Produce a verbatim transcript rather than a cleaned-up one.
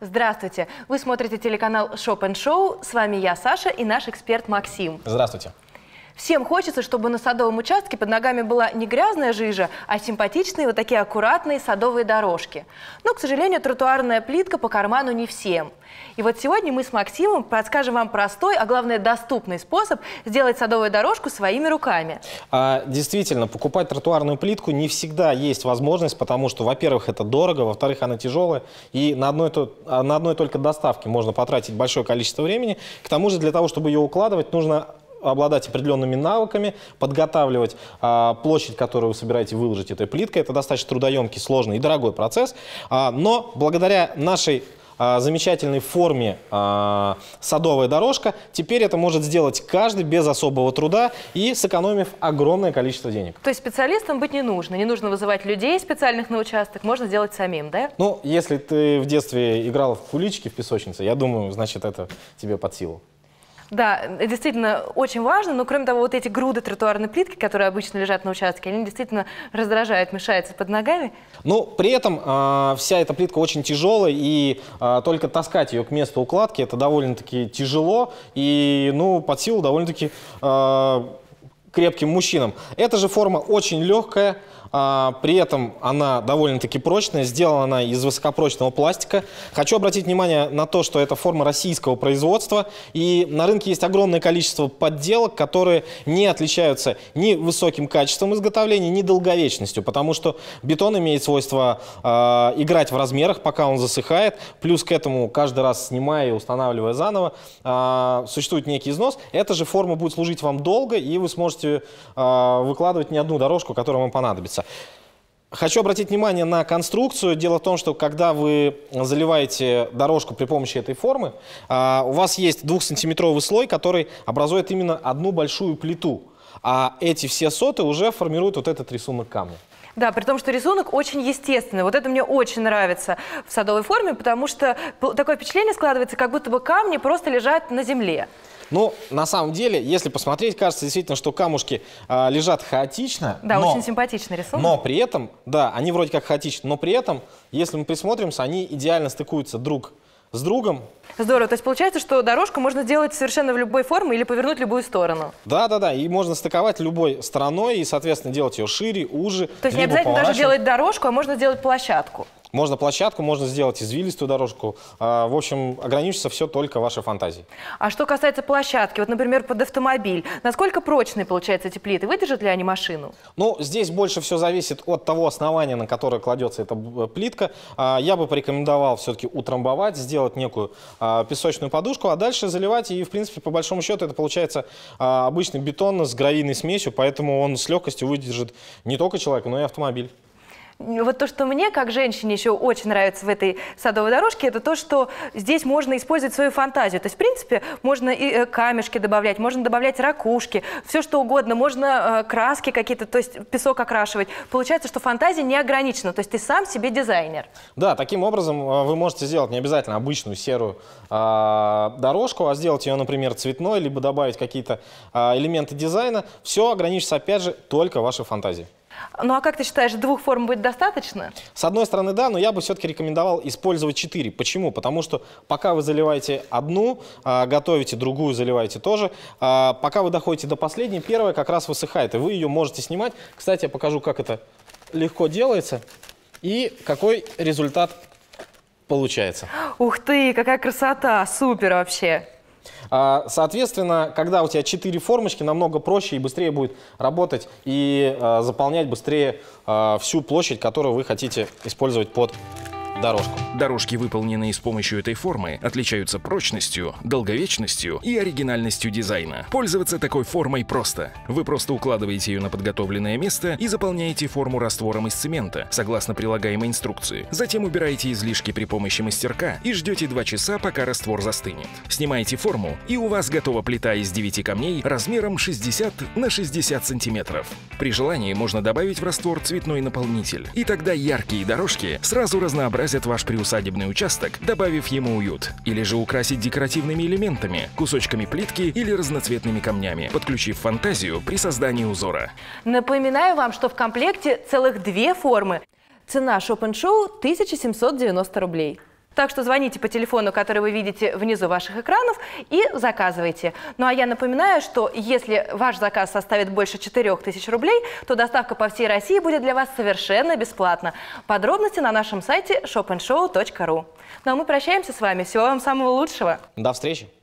Здравствуйте! Вы смотрите телеканал Shop and Show. С вами я, Саша, и наш эксперт Максим. Здравствуйте! Всем хочется, чтобы на садовом участке под ногами была не грязная жижа, а симпатичные вот такие аккуратные садовые дорожки. Но, к сожалению, тротуарная плитка по карману не всем. И вот сегодня мы с Максимом подскажем вам простой, а главное доступный способ сделать садовую дорожку своими руками. А, действительно, покупать тротуарную плитку не всегда есть возможность, потому что, во-первых, это дорого, во-вторых, она тяжелая, и на одной, на одной только доставке можно потратить большое количество времени. К тому же, для того, чтобы ее укладывать, нужно обладать определенными навыками, подготавливать а, площадь, которую вы собираете выложить этой плиткой. Это достаточно трудоемкий, сложный и дорогой процесс. А, но благодаря нашей а, замечательной форме а, садовая дорожка, теперь это может сделать каждый без особого труда и сэкономив огромное количество денег. То есть специалистам быть не нужно, не нужно вызывать людей специальных на участок, можно сделать самим, да? Ну, если ты в детстве играл в куличики в песочнице, я думаю, значит, это тебе под силу. Да, действительно очень важно, но кроме того, вот эти груды тротуарной плитки, которые обычно лежат на участке, они действительно раздражают, мешаются под ногами. Ну, при этом э, вся эта плитка очень тяжелая, и э, только таскать ее к месту укладки это довольно-таки тяжело, и, ну, под силу довольно-таки э, крепким мужчинам. Эта же форма очень легкая. А, при этом она довольно-таки прочная, сделана она из высокопрочного пластика. Хочу обратить внимание на то, что это форма российского производства, и на рынке есть огромное количество подделок, которые не отличаются ни высоким качеством изготовления, ни долговечностью, потому что бетон имеет свойство а, играть в размерах, пока он засыхает, плюс к этому каждый раз снимая и устанавливая заново, а, существует некий износ. Эта же форма будет служить вам долго, и вы сможете а, выкладывать не одну дорожку, которая вам понадобится. Хочу обратить внимание на конструкцию. Дело в том, что когда вы заливаете дорожку при помощи этой формы, у вас есть двухсантиметровый слой, который образует именно одну большую плиту. А эти все соты уже формируют вот этот рисунок камня. Да, при том, что рисунок очень естественный. Вот это мне очень нравится в садовой форме, потому что такое впечатление складывается, как будто бы камни просто лежат на земле. Ну, на самом деле, если посмотреть, кажется действительно, что камушки а, лежат хаотично. Да, но, очень симпатичный рисунок. Но при этом, да, они вроде как хаотичны, но при этом, если мы присмотримся, они идеально стыкуются друг с другом. Здорово. То есть получается, что дорожку можно сделать совершенно в любой форме или повернуть в любую сторону. Да, да, да. И можно стыковать любой стороной и, соответственно, делать ее шире, уже. То есть не обязательно даже делать дорожку, а можно сделать площадку. Можно площадку, можно сделать извилистую дорожку. А, в общем, ограничится все только вашей фантазией. А что касается площадки, вот, например, под автомобиль, насколько прочные, получается, эти плиты? Выдержат ли они машину? Ну, здесь больше все зависит от того основания, на которое кладется эта плитка. А, я бы порекомендовал все-таки утрамбовать, сделать некую а, песочную подушку, а дальше заливать. И, в принципе, по большому счету, это получается а, обычный бетон с гравийной смесью, поэтому он с легкостью выдержит не только человека, но и автомобиль. Вот то, что мне, как женщине, еще очень нравится в этой садовой дорожке, это то, что здесь можно использовать свою фантазию. То есть, в принципе, можно и камешки добавлять, можно добавлять ракушки, все что угодно, можно э, краски какие-то, то есть песок окрашивать. Получается, что фантазия не ограничена, то есть ты сам себе дизайнер. Да, таким образом вы можете сделать не обязательно обычную серую э, дорожку, а сделать ее, например, цветной, либо добавить какие-то э, элементы дизайна. Все ограничится, опять же, только вашей фантазией. Ну а как ты считаешь, двух форм будет достаточно? С одной стороны, да, но я бы все-таки рекомендовал использовать четыре. Почему? Потому что пока вы заливаете одну, а, готовите другую, заливаете тоже, а, пока вы доходите до последней, первая как раз высыхает, и вы ее можете снимать. Кстати, я покажу, как это легко делается и какой результат получается. Ух ты, какая красота, супер вообще! Соответственно, когда у тебя четыре формочки, намного проще и быстрее будет работать и э, заполнять быстрее э, всю площадь, которую вы хотите использовать под дорожку. Дорожки, выполненные с помощью этой формы, отличаются прочностью, долговечностью и оригинальностью дизайна. Пользоваться такой формой просто. Вы просто укладываете ее на подготовленное место и заполняете форму раствором из цемента, согласно прилагаемой инструкции. Затем убираете излишки при помощи мастерка и ждете два часа, пока раствор застынет. Снимаете форму, и у вас готова плита из девяти камней размером шестьдесят на шестьдесят сантиметров. При желании можно добавить в раствор цветной наполнитель, и тогда яркие дорожки сразу разнообразят ваш приусадебный участок, добавив ему уют. Или же украсить декоративными элементами, кусочками плитки или разноцветными камнями, подключив фантазию при создании узора. Напоминаю вам, что в комплекте целых две формы. Цена Shop and Show тысяча семьсот девяносто рублей. Так что звоните по телефону, который вы видите внизу ваших экранов, и заказывайте. Ну а я напоминаю, что если ваш заказ составит больше четырёх тысяч рублей, то доставка по всей России будет для вас совершенно бесплатно. Подробности на нашем сайте шоп энд шоу точка ру. Ну а мы прощаемся с вами. Всего вам самого лучшего. До встречи.